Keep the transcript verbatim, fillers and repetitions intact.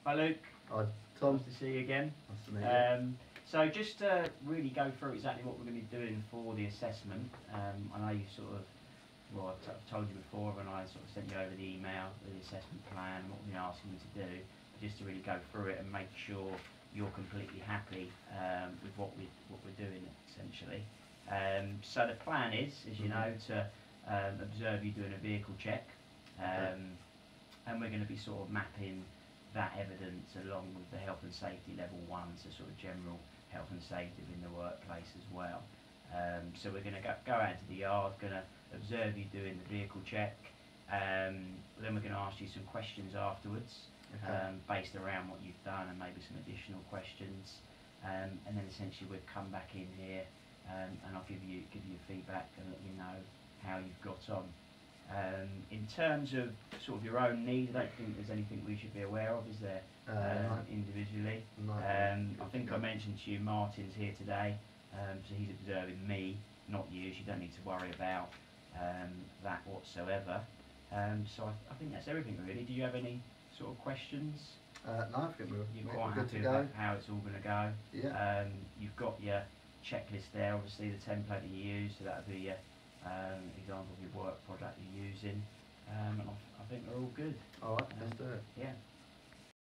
Hi Luke. Hi Tom. Nice to see you again. Nice to meet you. Um, so just to really go through exactly what we're going to be doing for the assessment, um, I know you sort of, well I've, t- I've told you before when I sort of sent you over the email, the assessment plan and what we're asking you to do, just to really go through it and make sure you're completely happy um, with what, we, what we're doing essentially. Um, so the plan is, as you know, to um, observe you doing a vehicle check, um, Okay. and we're going to be sort of mapping that evidence along with the health and safety level one, so sort of general health and safety in the workplace as well. Um, so we're going to go, go out into the yard, going to observe you doing the vehicle check, um, then we're going to ask you some questions afterwards, Okay. um, based around what you've done and maybe some additional questions, um, and then essentially we'll come back in here um, and I'll give you, give you feedback and let you know how you've got on. Um, in terms of sort of your own needs, I don't think there's anything we should be aware of, is there, Uh, um, no. individually? No. Um, I Good think to I go. mentioned to you Martin's here today, um, so he's observing me, not you, so you don't need to worry about um, that whatsoever. Um, so I, I think that's everything really. Do you have any sort of questions? Uh, no, I think we're, You're we're quite good happy to with go. how it's all going to go? Yeah. Um, you've got your checklist there, obviously the template that you use, so that would be your um, example of your work product you're using. Um, and I, I think we're all good. Alright, Um, let's do it. Yeah.